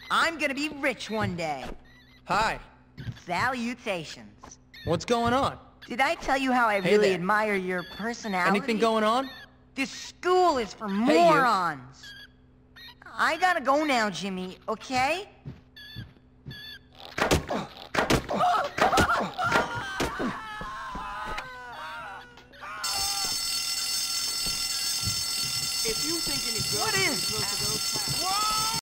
I'm gonna be rich one day. Hi. Salutations. What's going on? Did I tell you how I Hey really there. admire your personality? Anything going on? This school is for Hey, you. morons. I gotta go now, Jimmy, okay? If you think any girl What is close to those